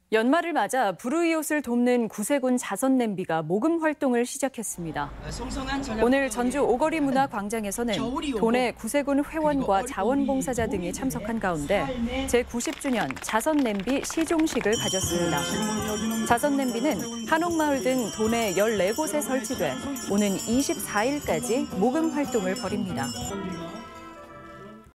연말을 맞아 불우이웃을 돕는 구세군 자선냄비가 모금 활동을 시작했습니다. 오늘 전주 오거리 문화광장에서는 도내 구세군 회원과 자원봉사자 등이 참석한 가운데 제90주년 자선냄비 시종식을 가졌습니다. 자선냄비는 한옥마을 등 도내 14곳에 설치돼 오는 24일까지 모금 활동을 벌입니다.